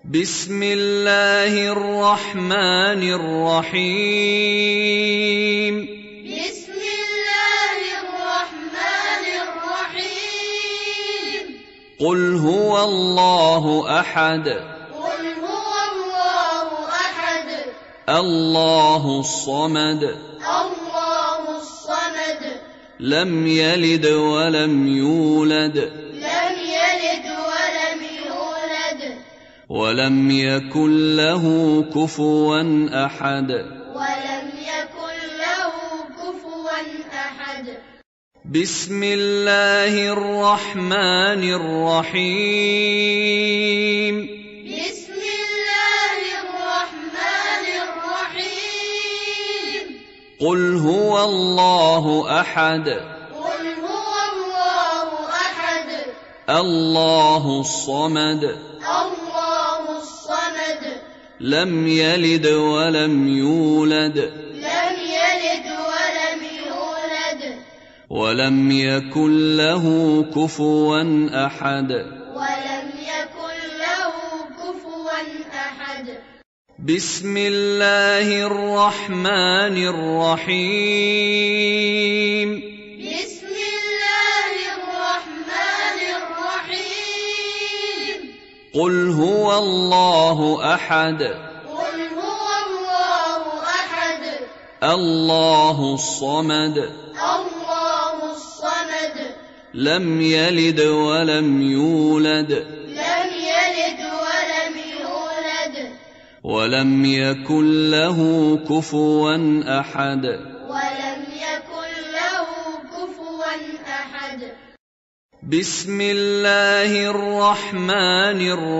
بسم الله الرحمن الرحيم بسم الله الرحمن الرحيم قل هو الله أحد قل هو الله أحد الله الصمد الله الصمد لم يلد ولم يولد لم يلد ولم يولد ولم يكن له كفوا أحد ولم يكن له كفوا أحد بسم الله الرحمن الرحيم بسم الله الرحمن الرحيم قل هو الله أحد قل هو الله أحد الله الصمد الله الصمد لم يلد ولم يولد لم يلد ولم يولد ولم يكن له كفوا أحد ولم يكن له كفوا أحد بسم الله الرحمن الرحيم بسم الله الرحمن الرحيم قل هو الله أحد قل هو الله أحد الله الصمد الله الصمد لم يلد ولم يولد لم يلد ولم يولد ولم يكن له كفوا أحد ولم يكن له كفوا أحد بسم الله الرحمن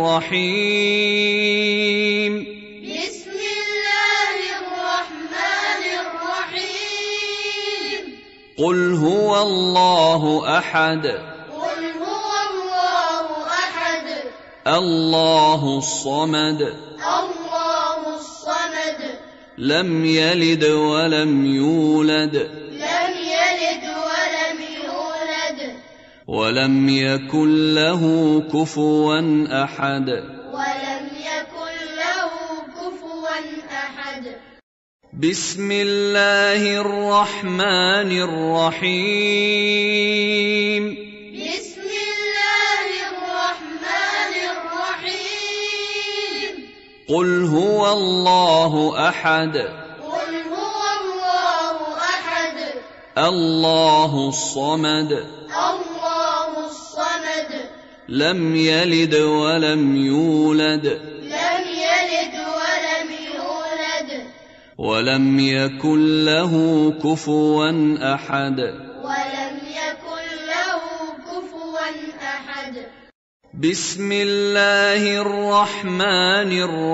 الرحيم بسم الله الرحمن الرحيم قل هو الله أحد قل هو الله أحد الله الصمد الله الصمد لم يلد ولم يولد لم يلد ولم يولد ولم يكن له كفوا أحد ولم يكن له كفوا أحد بسم الله الرحمن الرحيم بسم الله الرحمن الرحيم قل هو الله أحد قل هو الله أحد الله الصمد الله الصمد لم يلد ولم يولد لم يلد ولم يولد ولم يكن له كفوا أحد ولم يكن له كفوا أحد بسم الله الرحمن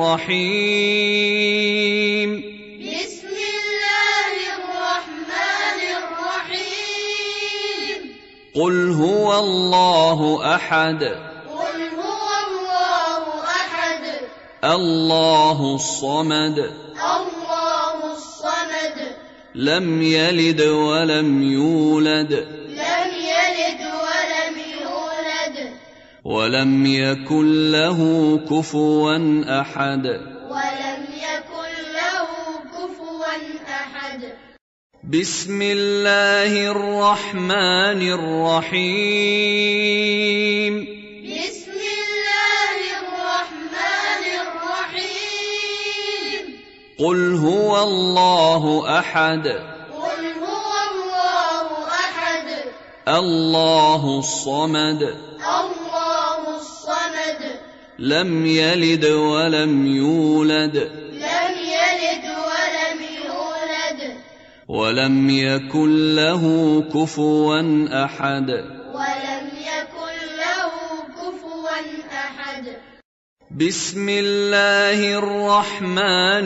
الرحيم بسم الله الرحمن الرحيم قل هو الله أحد قل هو الله أحد الله الصمد الله الصمد لم يلد ولم يولد لم يلد ولم يولد ولم يكن له كفوا أحد ولم يكن له كفوا أحد بسم الله الرحمن الرحيم بسم الله الرحمن الرحيم قل هو الله أحد قل هو الله أحد الله الصمد الله الصمد لم يلد ولم يولد لم يلد ولم يولد ولم يكن له كفوا أحد ولم يكن له كفوا أحد بسم الله الرحمن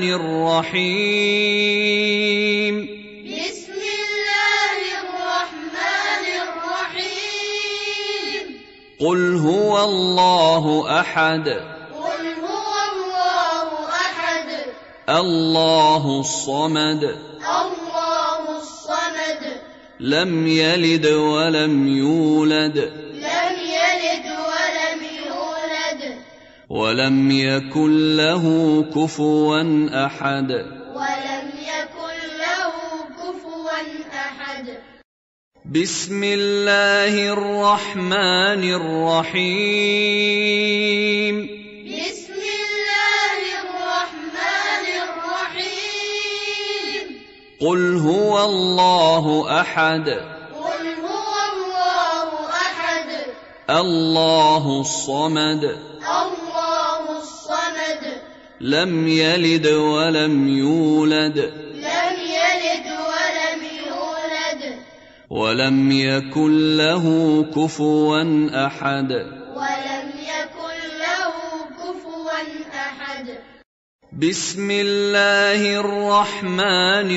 الرحيم بسم الله الرحمن الرحيم قل هو الله أحد قل هو الله أحد الله الصمد الله الصمد لم يلد ولم يولد لم يلد ولم يولد ولم يكن له كفوا أحد. ولم يكن له كفوا أحد. بسم الله الرحمن الرحيم. بسم الله الرحمن الرحيم. قل هو الله أحد. قل هو الله أحد. الله الصمد. الله الصمد. لم يلد ولم يولد. لم يلد ولم يولد. ولم يكن له كفوا أحد. ولم يكن له كفوا أحد. بسم الله الرحمن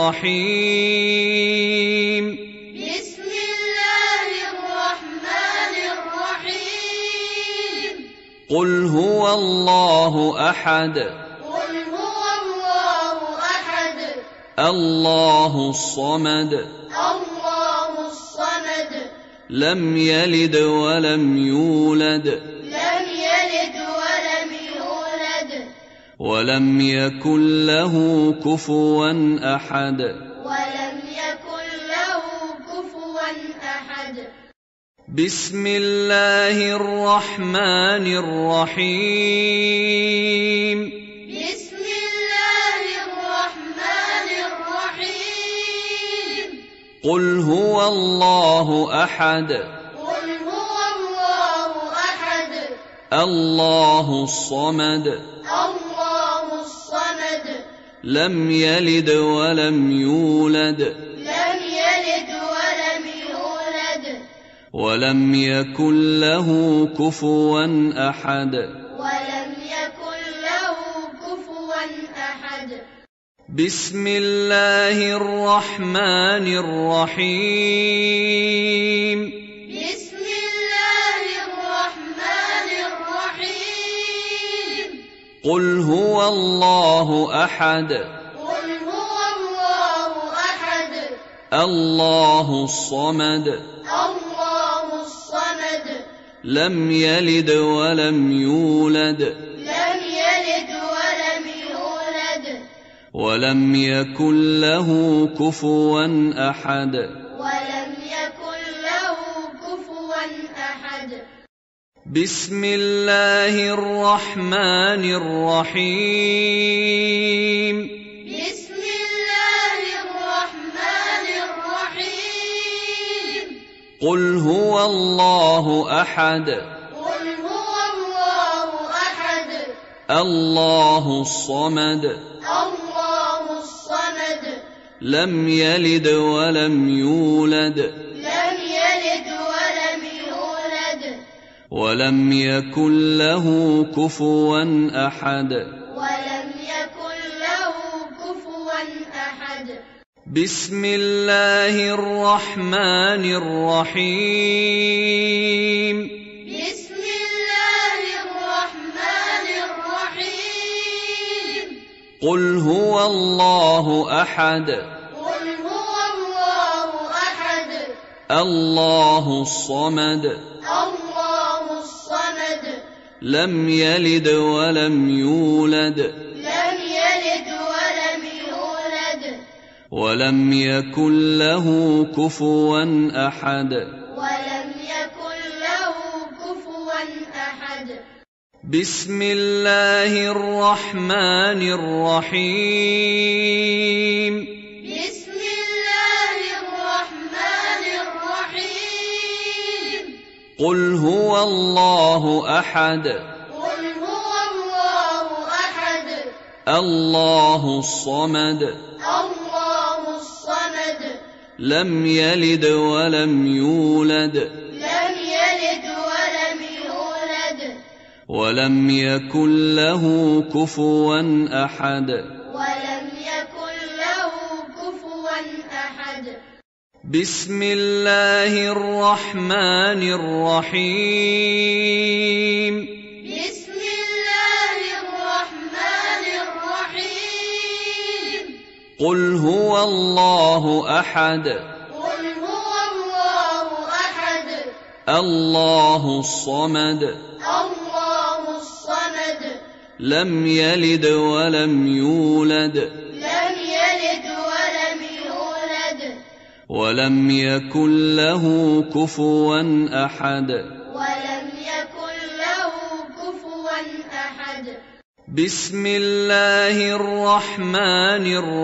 الرحيم. بسم الله الرحمن الرحيم. قل هو الله أحد. قل هو الله أحد. الله الصمد. الله الصمد. لم يلد ولم يولد. لم يلد ولم يولد. ولم يكن له كفوا أحد. ولم يكن له كفوا أحد. بسم الله الرحمن الرحيم. بسم الله الرحمن الرحيم. قل هو الله أحد. قل هو الله أحد. الله الصمد. الله الصمد. لم يلد ولم يولد. لم يلد ولم يولد. ولم يكن له كفوا أحد. ولم يكن له كفوا أحد. بسم الله الرحمن الرحيم. بسم الله الرحمن الرحيم. قل هو الله أحد. قل هو الله أحد. الله الصمد. الله الصمد. لم يلد ولم يولد. لم يلد ولم يولد. ولم يكن له كفوا أحد. ولم يكن له كفوا أحد. بسم الله الرحمن الرحيم. بسم الله الرحمن الرحيم. قل هو الله أحد. قل هو الله أحد. الله الصمد. الله الصمد. لم يلد ولم يولد. لم يلد ولم يولد. ولم يكن له كفوا أحد. ولم يكن له كفوا أحد. بسم الله الرحمن الرحيم. بسم الله الرحمن الرحيم. قل هو الله أحد. قل هو الله أحد. الله الصمد. الله الصمد. لم يلد ولم يولد. لم يلد ولم يولد. ولم يكن له كفوا أحد. ولم يكن له كفوا أحد. بسم الله الرحمن الرحيم. بسم الله الرحمن الرحيم. قل هو الله أحد. قل هو الله أحد. الله الصمد. الله الصمد. لم يلد ولم يولد. لم يلد ولم يولد. ولم يكن له كفوا أحد. ولم يكن له كفوا أحد. بسم الله الرحمن الرحيم. بسم الله الرحمن الرحيم. قل هو الله أحد. قل هو الله أحد. الله الصمد. الله الصمد. لم يلد ولم يولد لم يلد ولم يولد ولم يكن له كفوا أحد ولم يكن له كفوا أحد بسم الله الرحمن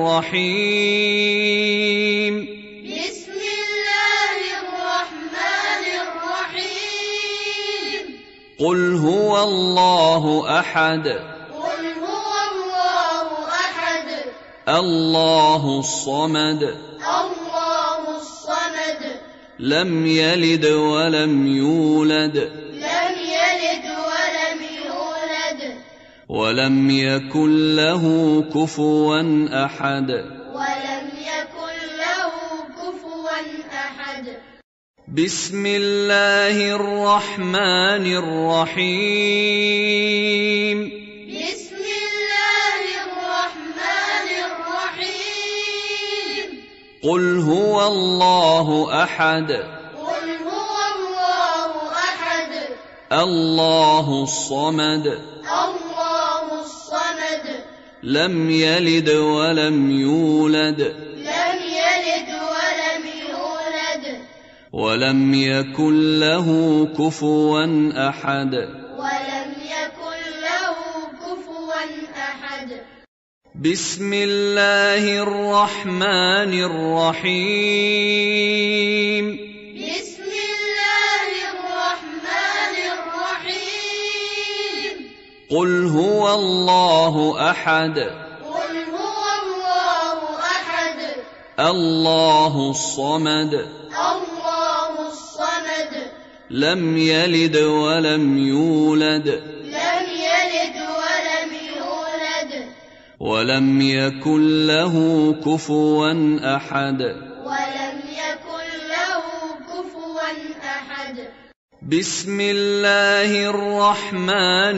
الرحيم بسم الله الرحمن الرحيم قل هو الله أحد قل هو الله أحد الله الصمد الله الصمد لم يلد ولم يولد لم يلد ولم يولد ولم يكن له كفوا أحد ولم يكن له كفوا أحد بسم الله الرحمن الرحيم بسم الله الرحمن الرحيم قل هو الله أحد قل هو الله أحد الله الصمد الله الصمد لم يلد ولم يولد لم يلد ولم يولد ولم يكن له كفوا أحد ولم يكن له كفوا أحد بسم الله الرحمن الرحيم بسم الله الرحمن الرحيم قل هو الله أحد قل هو الله أحد الله الصمد الله الصمد لم يلد ولم يولد لم يلد ولم يولد ولم يكن له كفوا أحد ولم يكن له كفوا أحد بسم الله الرحمن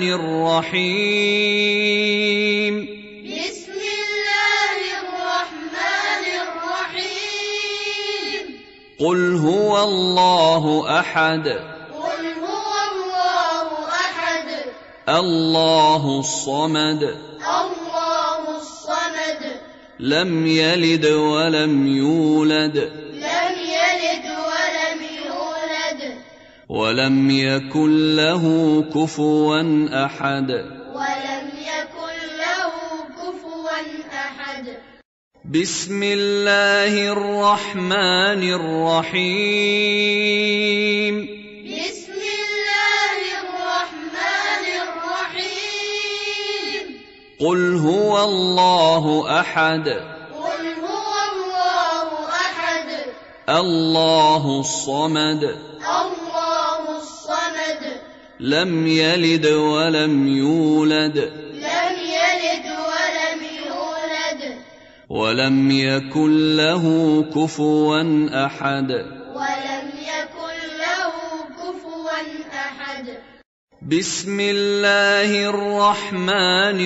الرحيم بسم الله الرحمن الرحيم قل هو الله أحد قل هو الله أحد الله الصمد الله الصمد لم يلد ولم يولد لم يلد ولم يولد ولم يكن له كفوا أحد ولم يكن له كفوا أحد بسم الله الرحمن الرحيم بسم الله الرحمن الرحيم قل هو الله أحد قل هو الله أحد الله الصمد الله الصمد لم يلد ولم يولد لم يلد ولم يولد ولم يكن له كفوا أحد ولم يكن له كفوا أحد بسم الله الرحمن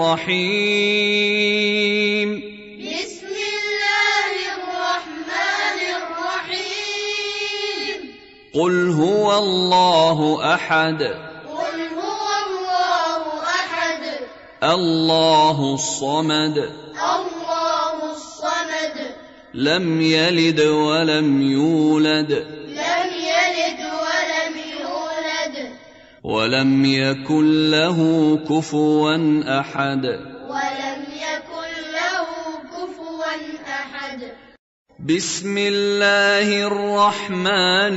الرحيم بسم الله الرحمن الرحيم قل هو الله أحد قل هو الله أحد الله الصمد الله الصمد لم يلد ولم يولد لم يلد ولم يولد ولم يكن له كفوا أحد ولم يكن له كفوا أحد بسم الله الرحمن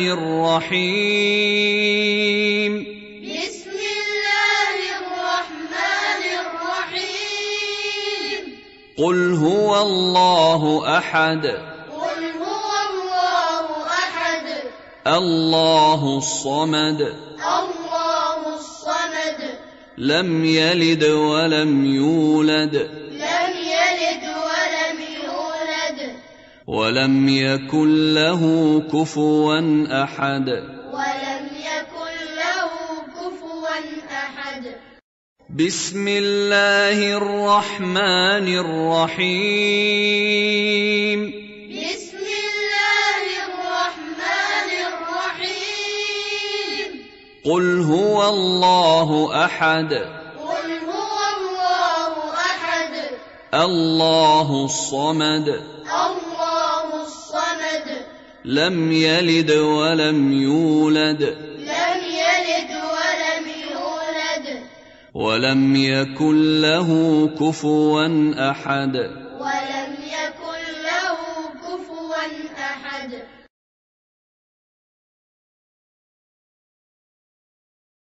الرحيم بسم الله الرحمن الرحيم قل هو الله أحد قل هو الله أحد الله الصمد الله الصمد لم يلد ولم يولد لم يلد ولم يولد ولم يكن له كفوا أحد ولم يكن له كفوا أحد بسم الله الرحمن الرحيم بسم الله الرحمن الرحيم قل هو الله أحد قل هو الله الصمد الله الصمد لم يلد ولم يولد لم يلد ولم يولد ولم يكن له كفوا أحد ولم يكن له كفوا أحد